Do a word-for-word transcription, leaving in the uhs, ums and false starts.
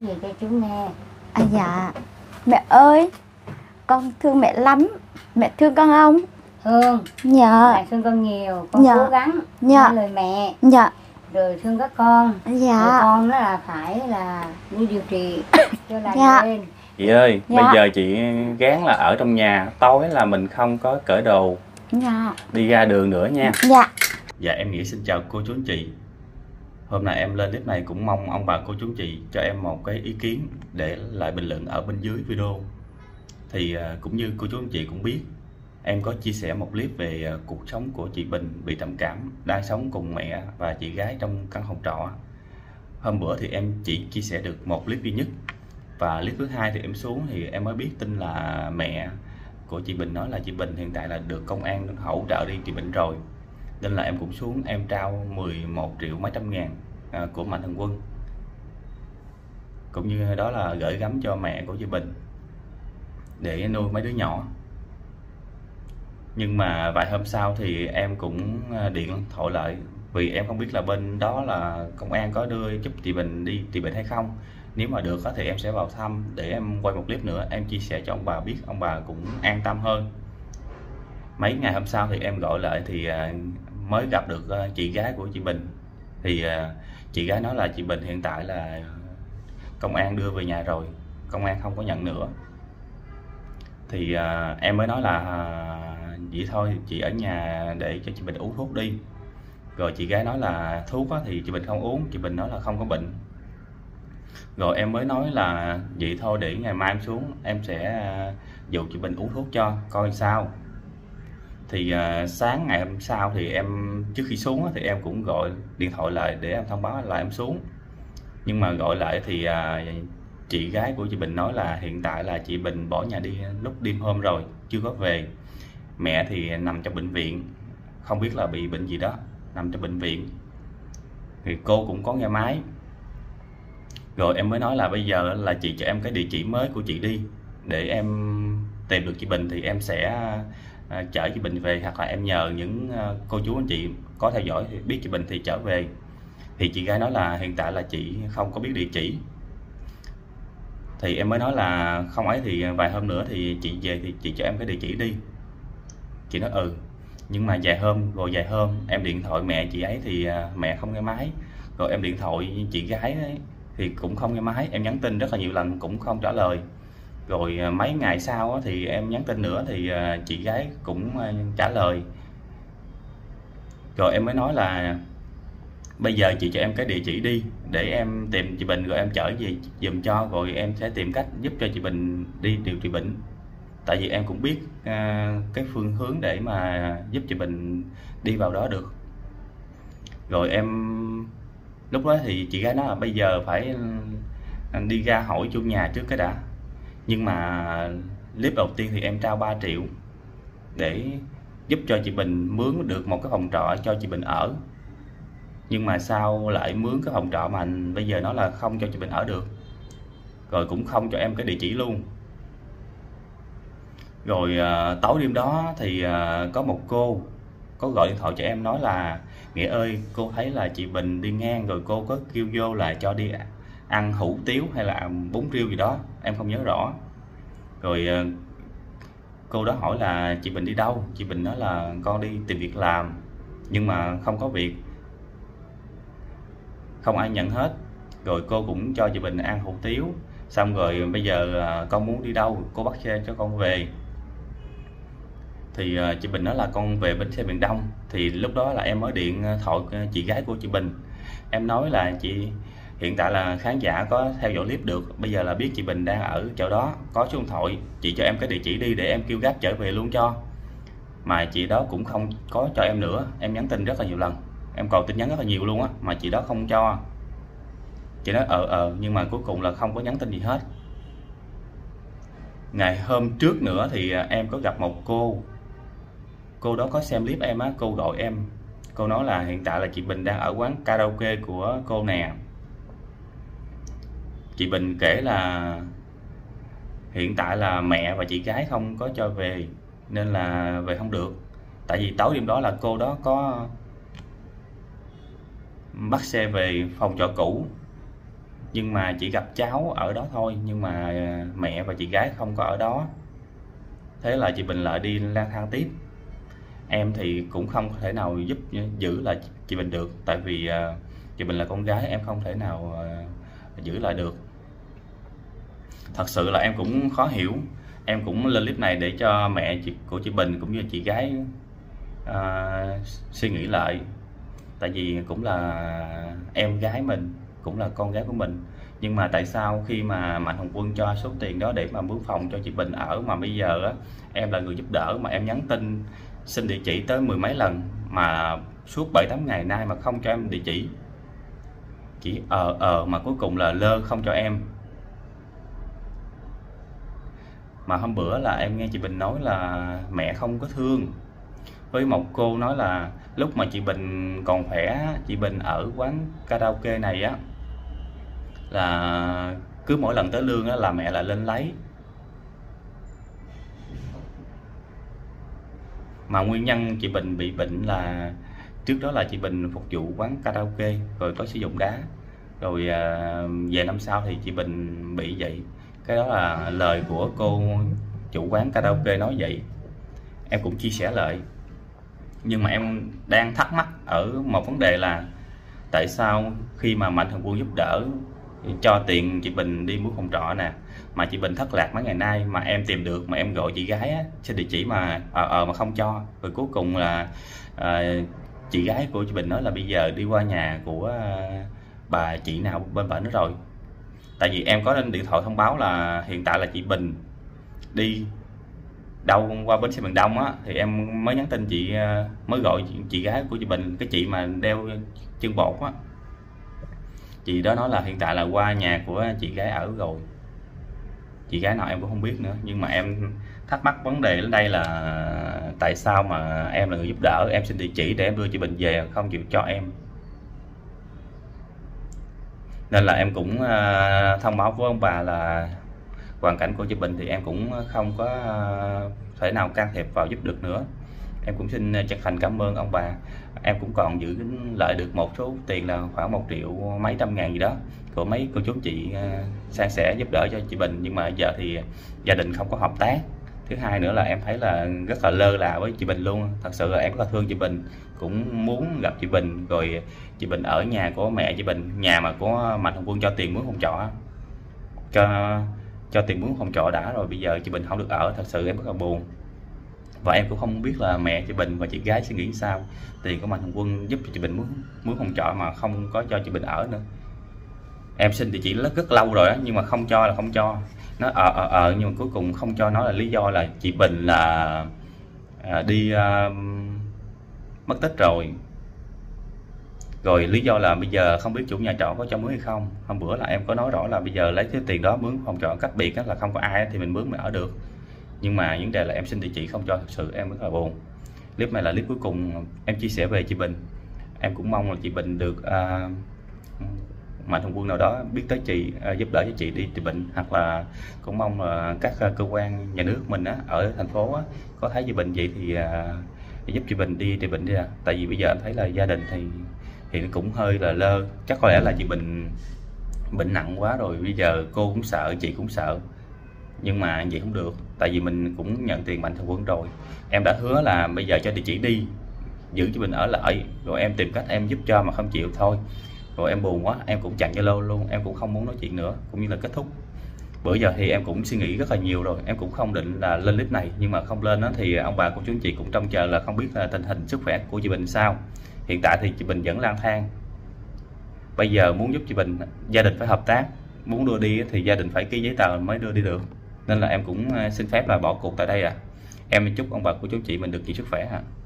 Gì cho chú nghe. À dạ, mẹ ơi, con thương mẹ lắm. Mẹ thương con không? Thương. Dạ. Mẹ thương con nhiều. Con Dạ. cố gắng Dạ. nghe lời mẹ. Dạ. Rồi thương các con. Dạ. Rồi con nó là phải là đi điều trị cho lành Dạ. lên. Chị ơi, Dạ. bây giờ chị gán là ở trong nhà, tối là mình không có cởi đồ Dạ. đi ra đường nữa nha. Dạ. Dạ em nghĩ xin chào cô chú anh chị. Hôm nay em lên clip này cũng mong ông bà cô chú anh chị cho em một cái ý kiến để lại bình luận ở bên dưới video. Thì cũng như cô chú anh chị cũng biết, em có chia sẻ một clip về cuộc sống của chị Bình bị trầm cảm, đang sống cùng mẹ và chị gái trong căn phòng trọ. Hôm bữa thì em chỉ chia sẻ được một clip duy nhất, và clip thứ hai thì em xuống thì em mới biết tin là mẹ của chị Bình nói là chị Bình hiện tại là được công an hỗ trợ đi trị bệnh rồi, nên là em cũng xuống em trao mười một triệu mấy trăm ngàn à, của Mạnh Thường Quân, cũng như đó là gửi gắm cho mẹ của chị Bình để nuôi mấy đứa nhỏ. Nhưng mà vài hôm sau thì em cũng điện thoại lại, vì em không biết là bên đó là công an có đưa giúp chị Bình đi trị bệnh hay không. Nếu mà được thì em sẽ vào thăm để em quay một clip nữa em chia sẻ cho ông bà biết, ông bà cũng an tâm hơn. Mấy ngày hôm sau thì em gọi lại thì mới gặp được chị gái của chị Bình. Thì chị gái nói là chị Bình hiện tại là công an đưa về nhà rồi, công an không có nhận nữa. Thì em mới nói là vậy thôi chị ở nhà để cho chị Bình uống thuốc đi. Rồi chị gái nói là thuốc thì chị Bình không uống, chị Bình nói là không có bệnh. Rồi em mới nói là vậy thôi để ngày mai em xuống em sẽ dụ chị Bình uống thuốc cho coi sao. Thì uh, sáng ngày hôm sau thì em trước khi xuống thì em cũng gọi điện thoại lại để em thông báo là em xuống. Nhưng mà gọi lại thì uh, chị gái của chị Bình nói là hiện tại là chị Bình bỏ nhà đi lúc đêm hôm rồi, chưa có về. Mẹ thì nằm trong bệnh viện, không biết là bị bệnh gì đó, nằm trong bệnh viện. Thì cô cũng có nghe máy. Rồi em mới nói là bây giờ là chị cho em cái địa chỉ mới của chị đi, để em tìm được chị Bình thì em sẽ uh, chở chị Bình về, hoặc là em nhờ những uh, cô chú anh chị có theo dõi thì biết chị Bình thì trở về. Thì chị gái nói là hiện tại là chị không có biết địa chỉ. Thì em mới nói là không ấy thì vài hôm nữa thì chị về thì chị cho em cái địa chỉ đi. Chị nói ừ. Nhưng mà vài hôm rồi vài hôm em điện thoại mẹ chị ấy thì uh, mẹ không nghe máy. Rồi em điện thoại chị gái ấy, thì cũng không nghe máy. Em nhắn tin rất là nhiều lần cũng không trả lời. Rồi mấy ngày sau thì em nhắn tin nữa thì chị gái cũng trả lời. Rồi em mới nói là bây giờ chị cho em cái địa chỉ đi để em tìm chị Bình, rồi em chở về giùm cho, rồi em sẽ tìm cách giúp cho chị Bình đi điều trị bệnh. Tại vì em cũng biết cái phương hướng để mà giúp chị Bình đi vào đó được. Rồi em lúc đó thì chị gái nói là bây giờ phải đi ra hỏi chủ nhà trước cái đã. Nhưng mà clip đầu tiên thì em trao ba triệu để giúp cho chị Bình mướn được một cái phòng trọ cho chị Bình ở. Nhưng mà sao lại mướn cái phòng trọ mà bây giờ nó là không cho chị Bình ở được, rồi cũng không cho em cái địa chỉ luôn. Rồi à, tối đêm đó thì à, có một cô có gọi điện thoại cho em nói là Nghĩa ơi, cô thấy là chị Bình đi ngang rồi cô có kêu vô là cho đi ăn hủ tiếu hay là bún riêu gì đó, em không nhớ rõ. Rồi cô đó hỏi là chị Bình đi đâu, chị Bình nói là con đi tìm việc làm nhưng mà không có việc, không ai nhận hết. Rồi cô cũng cho chị Bình ăn hủ tiếu. Xong rồi bây giờ con muốn đi đâu, cô bắt xe cho con về. Thì chị Bình nói là con về bến xe miền Đông. Thì lúc đó là em mới điện thoại chị gái của chị Bình. Em nói là chị hiện tại là khán giả có theo dõi clip được, bây giờ là biết chị Bình đang ở chỗ đó, có số điện thoại, chị cho em cái địa chỉ đi để em kêu gáp trở về luôn cho. Mà chị đó cũng không có cho em nữa. Em nhắn tin rất là nhiều lần, em còn tin nhắn rất là nhiều luôn á, mà chị đó không cho. Chị nói ờ ờ nhưng mà cuối cùng là không có nhắn tin gì hết. Ngày hôm trước nữa thì em có gặp một cô. Cô đó có xem clip em á, cô gọi em. Cô nói là hiện tại là chị Bình đang ở quán karaoke của cô nè. Chị Bình kể là hiện tại là mẹ và chị gái không có cho về nên là về không được. Tại vì tối đêm đó là cô đó có bắt xe về phòng trọ cũ nhưng mà chỉ gặp cháu ở đó thôi, nhưng mà mẹ và chị gái không có ở đó. Thế là chị Bình lại đi lang thang tiếp. Em thì cũng không thể nào giúp giữ lại chị Bình được, tại vì uh, chị Bình là con gái, em không thể nào uh, giữ lại được. Thật sự là em cũng khó hiểu. Em cũng lên clip này để cho mẹ chị, của chị Bình cũng như chị gái uh, suy nghĩ lại. Tại vì cũng là em gái mình, cũng là con gái của mình. Nhưng mà tại sao khi mà Mạnh Thường Quân cho số tiền đó để mà mướn phòng cho chị Bình ở, mà bây giờ á, em là người giúp đỡ mà em nhắn tin xin địa chỉ tới mười mấy lần mà suốt bảy tám ngày nay mà không cho em địa chỉ, chỉ ờ ờ mà cuối cùng là lơ không cho em. Mà hôm bữa là em nghe chị Bình nói là mẹ không có thương, với một cô nói là lúc mà chị Bình còn khỏe, chị Bình ở quán karaoke này á, là cứ mỗi lần tới lương á là mẹ lại lên lấy. Mà nguyên nhân chị Bình bị bệnh là trước đó là chị Bình phục vụ quán karaoke rồi có sử dụng đá, rồi về năm sau thì chị Bình bị vậy. Cái đó là lời của cô chủ quán karaoke nói vậy, em cũng chia sẻ lại. Nhưng mà em đang thắc mắc ở một vấn đề là tại sao khi mà Mạnh Thường Quân giúp đỡ cho tiền chị Bình đi mướn phòng trọ nè, mà chị Bình thất lạc mấy ngày nay mà em tìm được, mà em gọi chị gái á, xin địa chỉ mà ờ ờ mà không cho. Rồi cuối cùng là à, chị gái của chị Bình nói là bây giờ đi qua nhà của à, bà chị nào bên bển nữa rồi. Tại vì em có lên điện thoại thông báo là hiện tại là chị Bình đi đâu qua bến xe miền Đông á, thì em mới nhắn tin chị, mới gọi chị, chị gái của chị Bình, cái chị mà đeo chân bột á, chị đó nói là hiện tại là qua nhà của chị gái ở rồi. Chị gái nào em cũng không biết nữa. Nhưng mà em thắc mắc vấn đề ở đây là tại sao mà em là người giúp đỡ, em xin địa chỉ để em đưa chị Bình về không chịu cho em. Nên là em cũng uh, thông báo với ông bà là hoàn cảnh của chị Bình thì em cũng không có uh, thể nào can thiệp vào giúp được nữa. Em cũng xin chân thành cảm ơn ông bà. Em cũng còn giữ lại được một số tiền là khoảng một triệu mấy trăm ngàn gì đó của mấy cô chú chị uh, san sẻ giúp đỡ cho chị Bình. Nhưng mà giờ thì gia đình không có hợp tác. Thứ hai nữa là em thấy là rất là lơ là với chị Bình luôn. Thật sự là em rất là thương chị Bình, cũng muốn gặp chị Bình. Rồi chị Bình ở nhà của mẹ chị Bình, nhà mà có Mạnh Thường Quân cho tiền mướn phòng trọ, cho cho tiền mướn phòng trọ đã rồi, bây giờ chị Bình không được ở. Thật sự em rất là buồn. Và em cũng không biết là mẹ chị Bình và chị gái suy nghĩ sao. Tiền của Mạnh Thường Quân giúp cho chị Bình mướn mướn phòng trọ mà không có cho chị Bình ở nữa. Em xin địa chỉ rất, rất lâu rồi đó, nhưng mà không cho là không cho. Nó ờ ờ ờ nhưng mà cuối cùng không cho. Nó là lý do là chị Bình là à, đi uh, mất tích rồi. Rồi lý do là bây giờ không biết chủ nhà trọ có cho mướn hay không. Hôm bữa là em có nói rõ là bây giờ lấy cái tiền đó mướn phòng trọ cách biệt là không có ai thì mình mướn mình ở được. Nhưng mà vấn đề là em xin địa chỉ không cho. Thật sự em rất là buồn. Clip này là clip cuối cùng em chia sẻ về chị Bình. Em cũng mong là chị Bình được uh, Mạnh Thường Quân nào đó biết tới chị, uh, giúp đỡ cho chị đi chị Bình. Hoặc là cũng mong là các uh, cơ quan nhà nước mình á, ở thành phố á, có thấy chị Bình vậy thì uh, giúp chị Bình đi chị Bình đi à. Tại vì bây giờ em thấy là gia đình thì thì nó cũng hơi là lơ. Chắc có lẽ là chị Bình bệnh nặng quá rồi, bây giờ cô cũng sợ, chị cũng sợ. Nhưng mà vậy không được, tại vì mình cũng nhận tiền Mạnh Thường Quân rồi. Em đã hứa là bây giờ cho địa chỉ đi, giữ cho Bình ở lại, rồi em tìm cách em giúp cho mà không chịu thôi. Rồi em buồn quá, em cũng chặn Zalo luôn, em cũng không muốn nói chuyện nữa, cũng như là kết thúc. Bữa giờ thì em cũng suy nghĩ rất là nhiều rồi, em cũng không định là lên clip này. Nhưng mà không lên đó thì ông bà cô chú anh chị cũng trông chờ là không biết là tình hình sức khỏe của chị Bình sao. Hiện tại thì chị Bình vẫn lang thang. Bây giờ muốn giúp chị Bình, gia đình phải hợp tác. Muốn đưa đi thì gia đình phải ký giấy tờ mới đưa đi được. Nên là em cũng xin phép là bỏ cuộc tại đây à. Em chúc ông bà cô chú chị mình được nhiều sức khỏe ha.